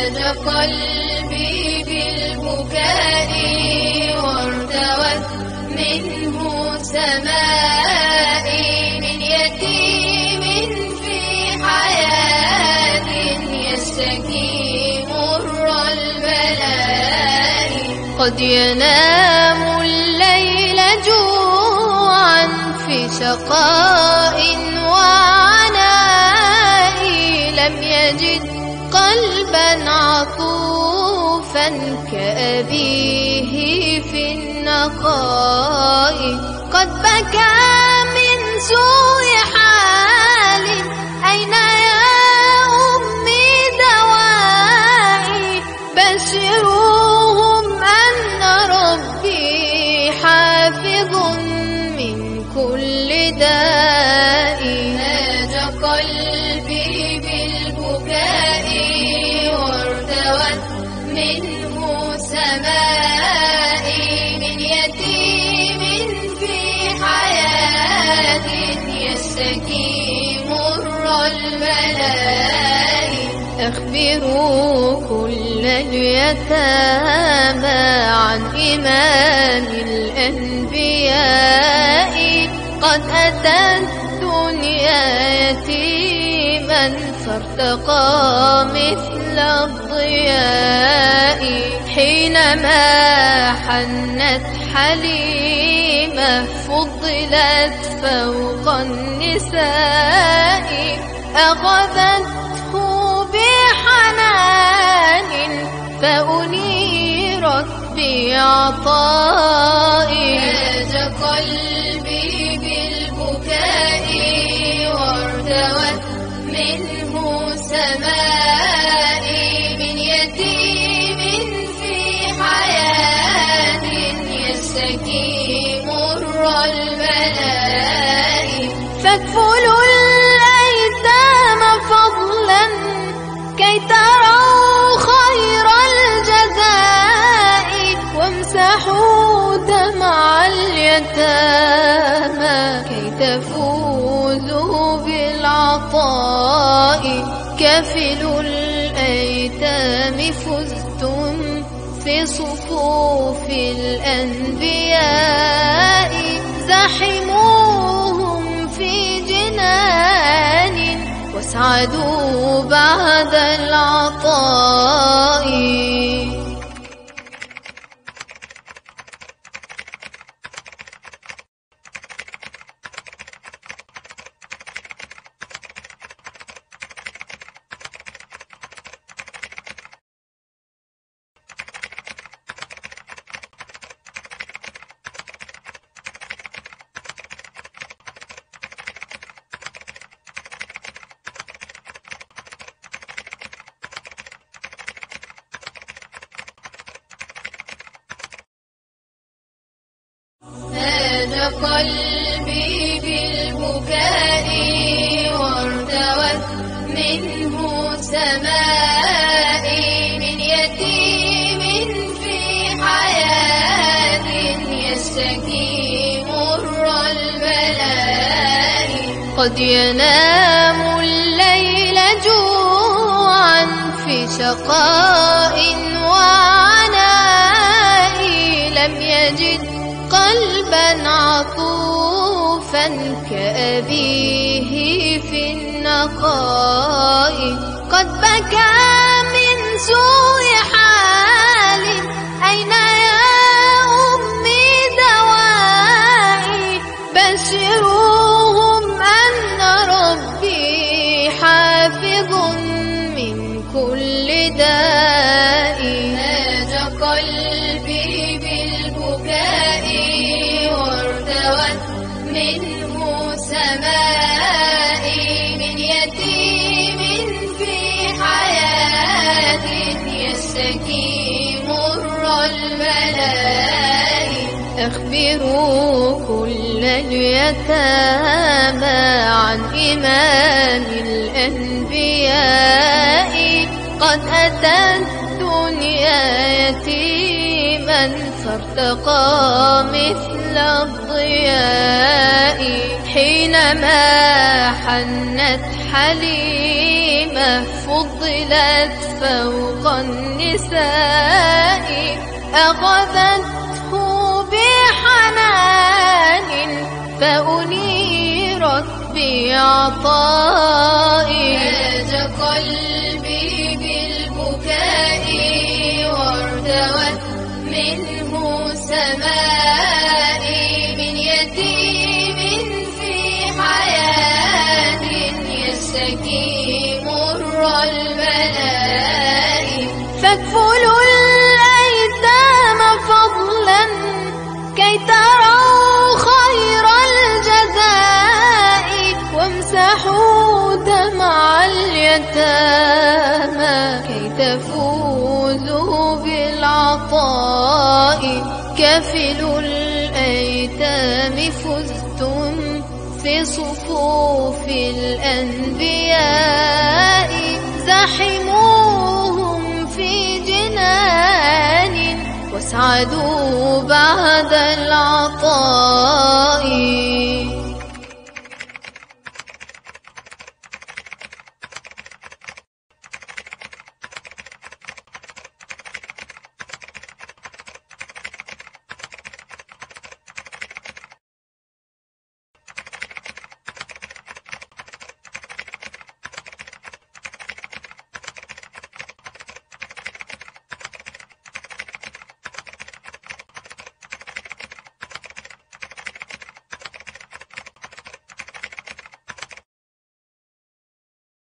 هاج قلبي بالبكاء وارتوت منه سمائي من يتيم في حياة يشتكي مر البلاء. قد ينام الليل جوعا في شقاء وعناء لم يجد قلبا عطوفا كأبيه في النقاء. قد بكى من سوء حال أين يا أمي دوائي بشروهم أن ربي حافظ من كل داء. هاج قلبي بالبكاء وارتوت منه سمائي من يتيم في حياة يشتكي مر البلاء. أخبروا كل اليتامى عن إمام الأنبياء قد أتى الدنيا يتيما فارتقى مثل الضياء. حينما حنت حليمة فضلت فوق النساء أخذته بحنان فأنيرت بعطائي. هاج قلبي بالبكاء وارتوت منه سمائي من يتيم في حياة يشتكي مر البلاء. فاكفلوا الأيتام فضلا كي تروا خير الجزاء وامسحوا دمع اليتامى كي تفوزوا بالعطاء. كفلوا الأيتام فزتم في صفوف الأنبياء زحموهم في جنان واسعدوا بعد العطاء. هاج قلبي بالبكاء وارتوت منه سمائي من يتيم في حياة يشتكي مر البلاء. قد ينام الليل جوعا في شقاء وعناء لم يجد قلبا عطوفا كأبيه في النقاء. قد بكى من سوء حال أين يا أمي دوائي بشروهم أن ربي حافظ من كل داء. هاج قلبي بالبكاء وارتوت منه سمائي من يتيم في حياة يشتكي مر البلاء. أخبروا كل اليتامى عن إمام الأنبياء قد أتى الدنيا يتيما فارتقى مثل الضياء. حينما حنت حليمة فضلت فوق النساء أخذته بحنان فأنيرت بعطائي هاج قلبي بالبكاء وارتوت منه سمائي من يتيم في حياة يشتكي مر البلاء فاكفلوا الأيتام فضلا كي تروا خير الجزاء وامسحوا دمع اليتامى كي تفوزوا بالعطاء كفلوا الأيتام فزتم في صفوف الأنبياء زحموهم في جنان واسعدوا بعد